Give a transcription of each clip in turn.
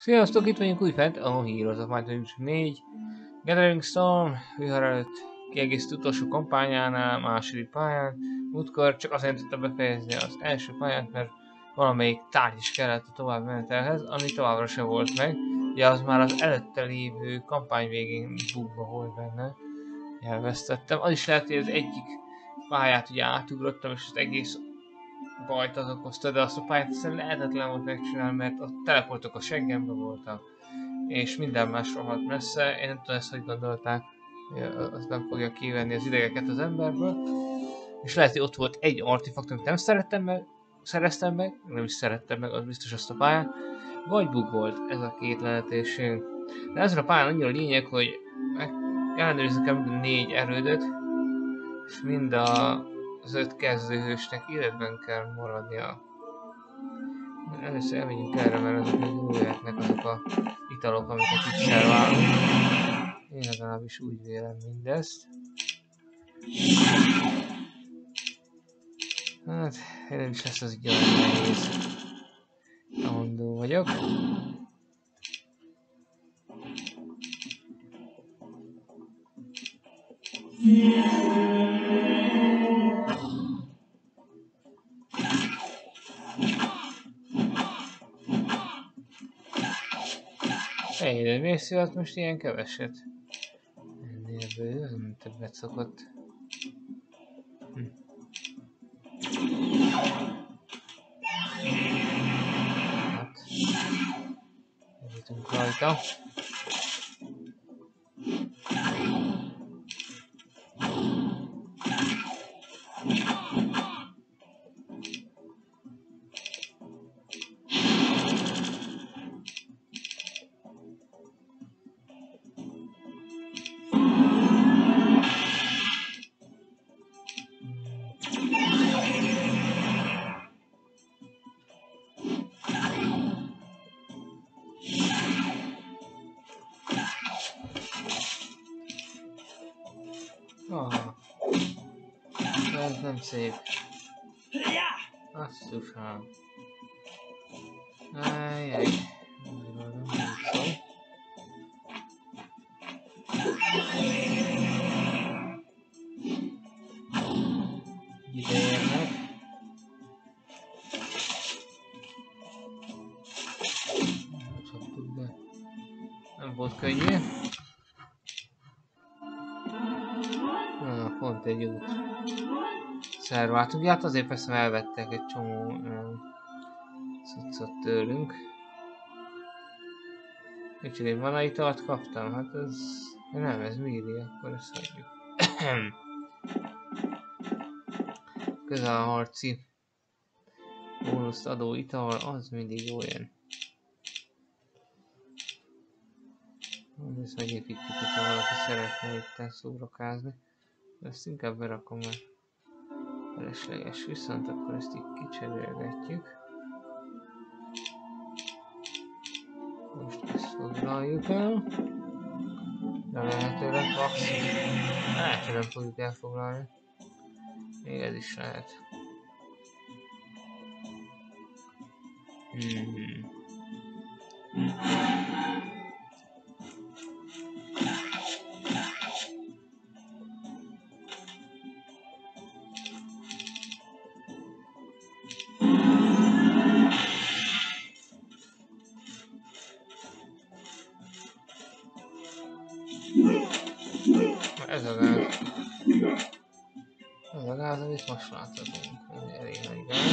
Sziasztok, itt vagyunk újfent a Heroes of Might and Magic 4 Gathering Storm vihar előtt kiegészítő utolsó kampányánál, második pályán. Múltkor csak azért tudtam befejezni az első pályát, mert valamelyik tárgy is kellett a tovább menetelhez, ami továbbra sem volt meg. Ugye az már az előtte lévő kampány végén bugba volt benne. Elvesztettem. Az is lehet, hogy az egyik pályát ugye átugrottam, és az egész bajt az okozta, de azt a pályát egyszerűen lehetetlen volt megcsinálni, mert a teleportok a seggembe voltak, és minden más rohadt messze. Én nem tudom ezt, hogy gondolták, az nem fogja kivenni az idegeket az emberből. És lehet, hogy ott volt egy artefakt, amit nem szereztem meg, nem is szerettem meg, az biztos azt a pályát, vagy bug volt, ez a két lehetőség. De ezen a pályán annyira lényeg, hogy ellenőrizni kell minden 4 erődöt, és mind az 5 kezdőhősnek életben kell maradnia. Először elmegyünk erre, mert azok még jól jöhetnek azok a italok, amiket itt szerválunk. Én legalábbis úgy vélem mindezt. Hát, nem is lesz az így olyan nehéz. Mondó vagyok. De miért szület most ilyen keveset? Ennél bőven többet szokott. Hát, eljutunk rajta. Ez nem szép. Asszusan. Ajjaj. Ide érnek. Csaptuk be. Nem volt könnyű. Pont egy út. Szerváltuk. Hát azért persze elvettek egy csomó cuccot tőlünk. Úgyhogy én mana italt kaptam, hát ez... Nem, ez méri, akkor ezt hagyjuk. Közelharci bónuszt adó ital, az mindig jó jön. Ezt megépítjük, hogyha valaki szeretne itt szórakázni. Ezt inkább berakom, mert felesleges, viszont akkor ezt így kicserélgetjük. Most ezt foglaljuk el. Remélhetőleg maximum. Hát, nem fogjuk elfoglalni. Még ez is lehet. Ez a gáz. Ez a gáz, amit most láthatunk. Ez elég nagy gáz.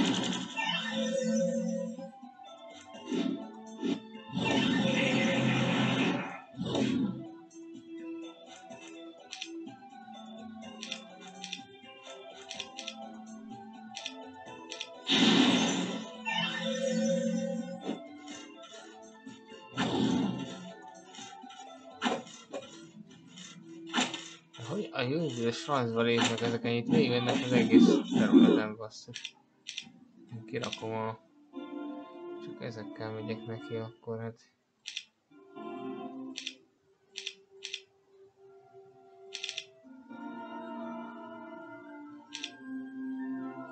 A jövős francba lépnek ezek, ennyit végigvennek az egész területen, basszus. Kirakom a... Csak ezekkel megyek neki, akkor hát...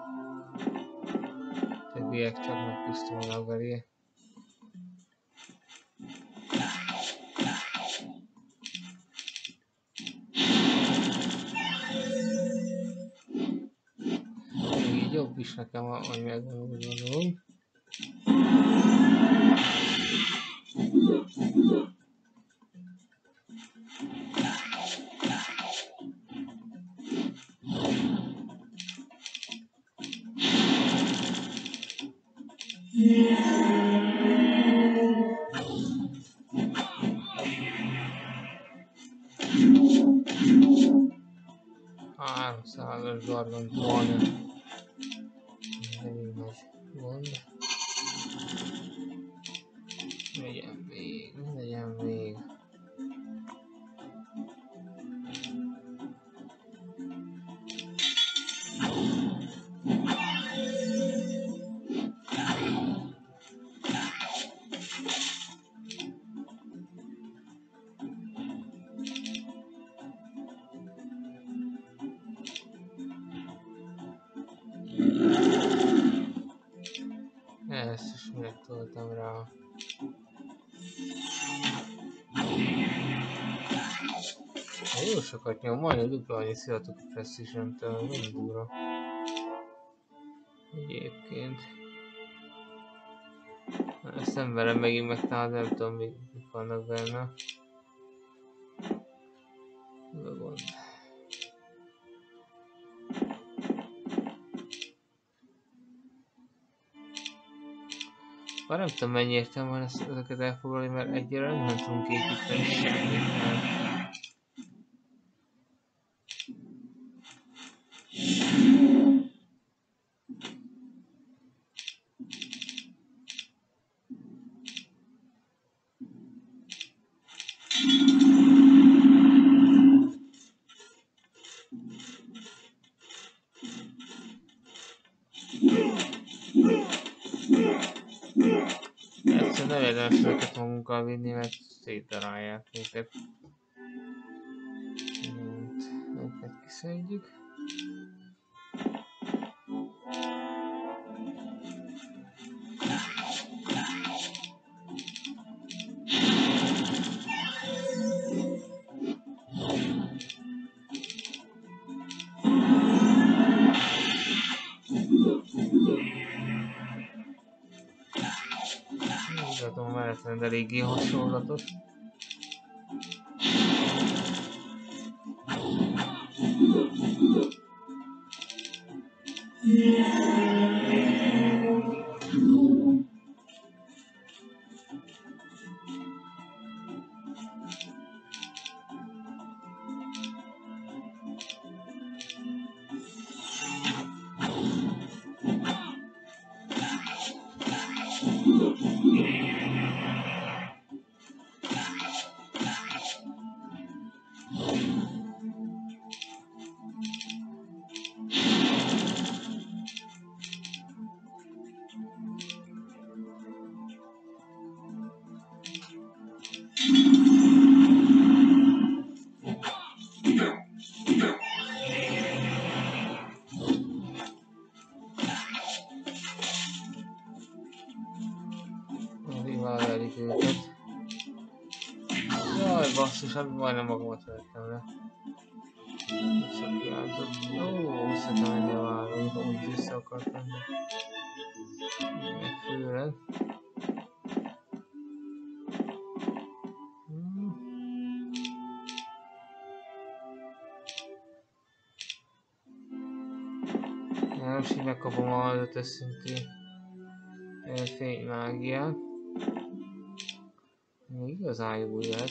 Többiek csak megpusztulnak belé. is nekem, hogy megvan, úgy gondolom. Háromszázados gargantuánya. Elég nagy gond. Legyen még, legyen még. Ezt is megtoltam rá. Jó sokat nyom, majdnem dupla annyi szivatok a Precision-től, nagyon durva. Egyébként. Ezt nem verem megint meg, tehát nem tudom mik vannak benne. Mi a gond? Már nem tudom mennyi értelme van ezeket elfoglalni, mert egyre nem tudunk építeni semmit. Egyszerűen nem érdemes őket magunkkal vinni, mert szétdarálják őket. Őket kiszedjük. Mutatom a menetrend eléggé hasonlatos. Vágáljuk őket. Jaj, basszus, majdnem magamat vettem le. Visszakiáltott. Ó, vissza kell menni a vágóink, amúgy vissza akart menni. Meg főleg. Most így megkapom az 5-ös szintű fénymágiát. Még igazán jó lehet.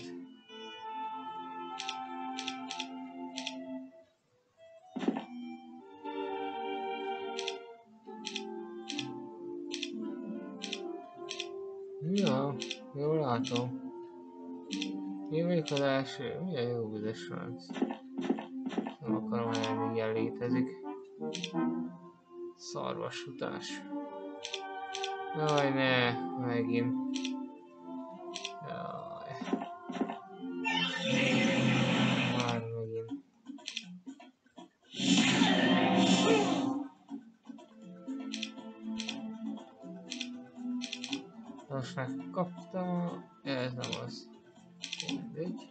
Ja, jól látom. Én vagyok az első. Milyen jó büdös srác. Nem akarom elni, ilyen létezik. Szarvasutás. Jaj, ne, megint. Jaj. Már megint. Most megkaptam. Ez nem az. Mindegy.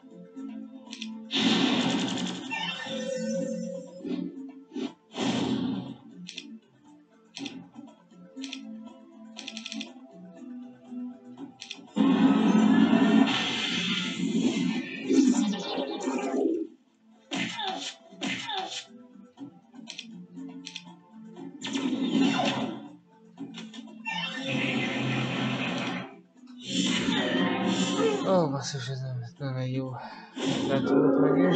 Ó, basszus, ez nem egy jó ötlet volt megint.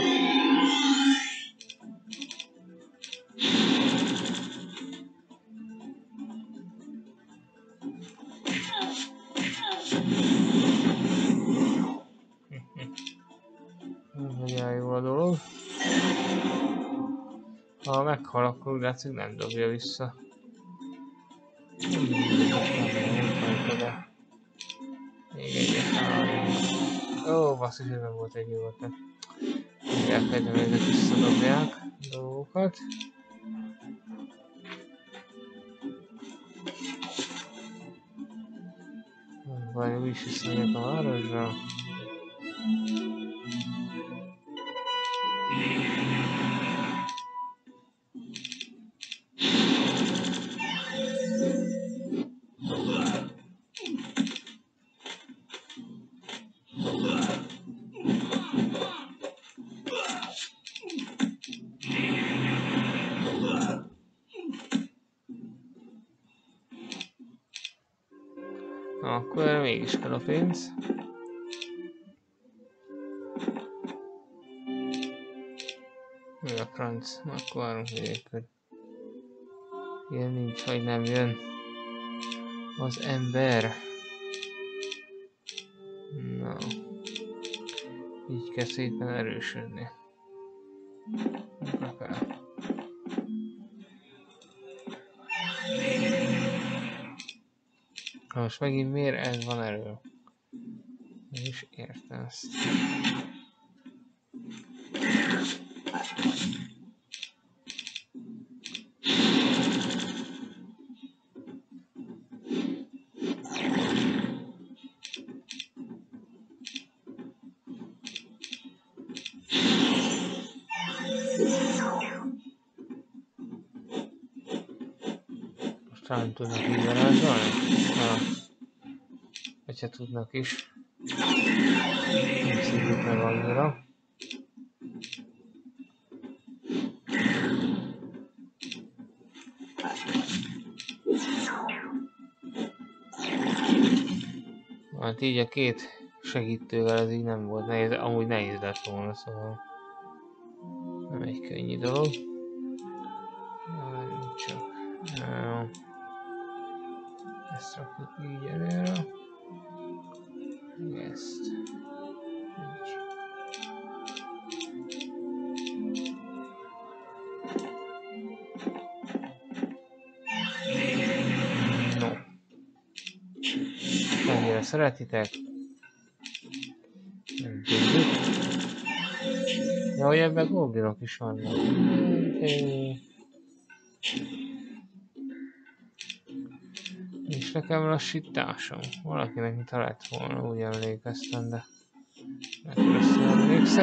Nagyon jó a dolog. Ha meghal, akkor úgy látszik nem dobja vissza. Még egyet találunk. Ó, basszus, ez nem volt egy jó ötlet. Elkezdem ezek visszadobják a dolgokat. Vagy is visszamegyek a városra. Na, akkor erre mégis kell a pénz. Mi a franc? Na, akkor várunk végül. Ilyen nincs, hogy nem jön az ember. Na. Így kell szépen erősödni. Akár. Most megint miért ez van erő? Nem is értem ezt. Most talán tudnak így varázsolni? Vagy hát tudnak is. Nem szívjuk meg annyira. Hát így a két segítővel ez így nem volt nehéz, amúgy nehéz lett volna, szóval nem egy könnyű dolog. Várjunk csak. Ezt rakjuk így előre. Ezt. Így. No. Ennyire szeretitek. Nem tudjuk. Ja, hogy ebben goblinok is vannak. És nekem lassításom. Valakinek mintha lett volna, úgy emlékeztem, de akkor összeemlékszek.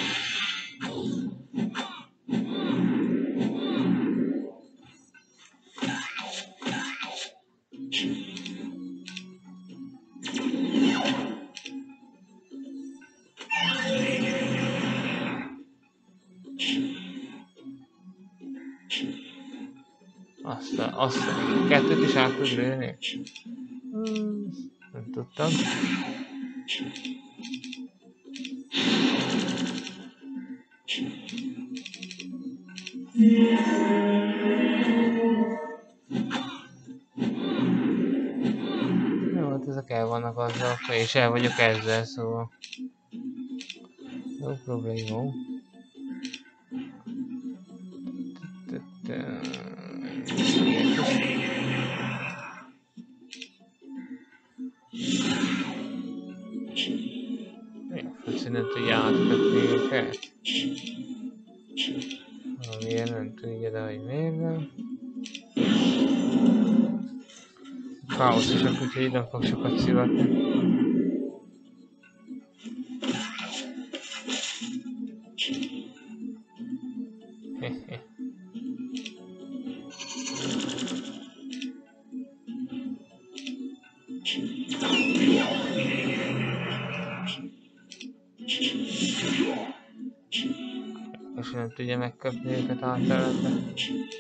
Azt a kettőt is át tud lőni? Nem tudtam. Jó, hát ezek el vannak azzal, és el vagyok ezzel, szóval jó probléma. Nem tudja átkötni őket. Miért nem tudja, de hogy miért nem. Káoszosak, úgyhogy így nem fog sokat szivatni. És nem tudja megköpni őket általában.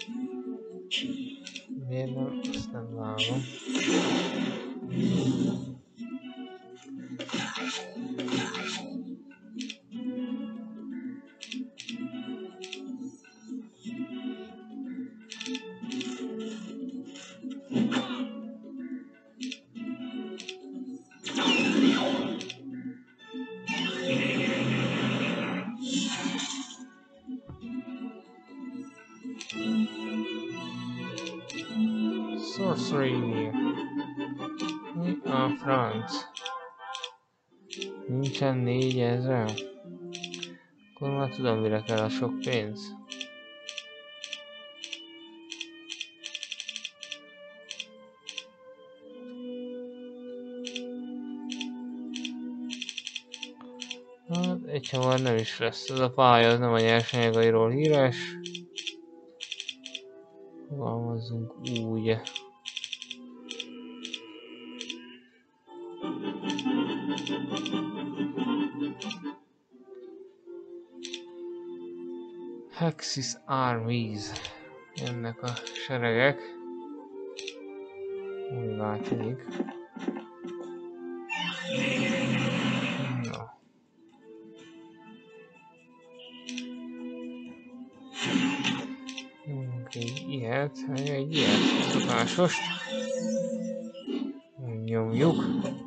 Miért nem? Azt nem vágom. Sorcery. Mi a franc? Nincsen 4000. Akkor már tudom, mire kell a sok pénz. Hát egy hamar nem is lesz. Ez a pálya az nem a nyersanyagairól híres. Fogalmazzunk úgy. Hexis Armies. Jönnek a seregek. Úgy változik. No. Egy ilyet, egy ilyet, szokásos. Nyomjuk.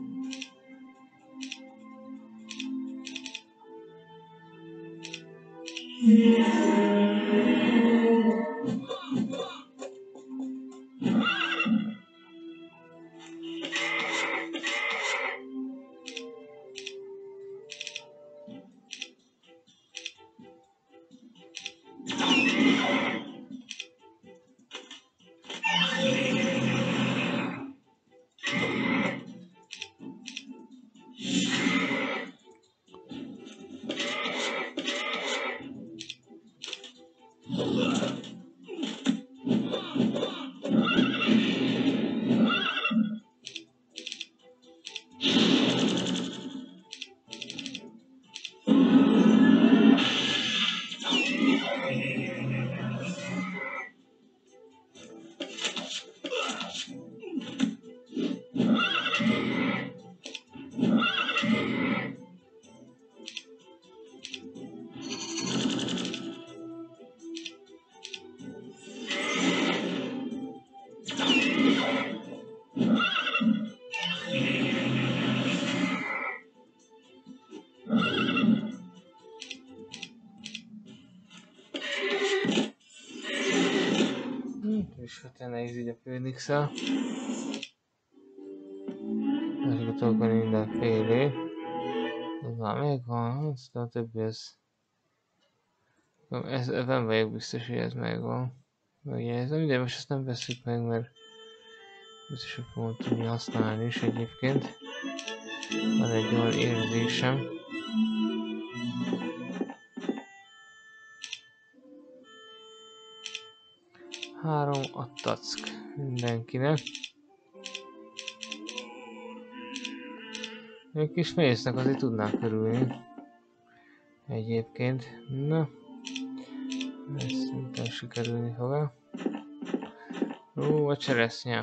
És hát nehéz így a Phoenix-el. Legutóbb van mindenfélé. Ez már megvan, aztán a többi ez... Nem vagyok biztos, hogy ez megvan. Megjegyzem, de most ezt nem veszük meg, mert biztos, hogy fogom tudni használni is egyébként. Van egy olyan érzésem. Három a tack mindenkinek. Egy kis mésznek azért tudnánk körülni. Egyébként. Na. Ez szerintem sikerülni fog el. Ó, a cseresznye.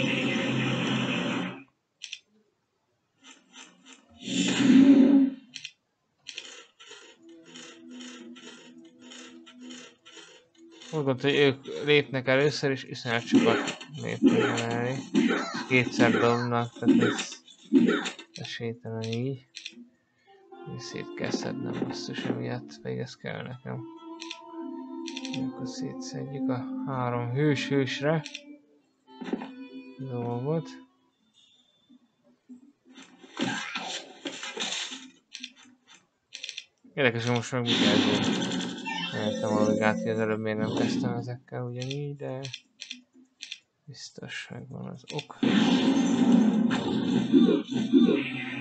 Úgy gondolom, hogy ők lépnek először, és iszonyat sokat lépnek emelni. Kétszer dobnak, tehát ez esélytelen így. És szét kell szednem basszus emiatt, pedig ez kell nekem. Akkor szétszedjük a három hősre dolgot. Érdekes, hogy most meg mit kezdünk. Nem értem a logikát, hogy az előbb miért nem kezdtem ezekkel ugyanígy, de biztos megvan az ok.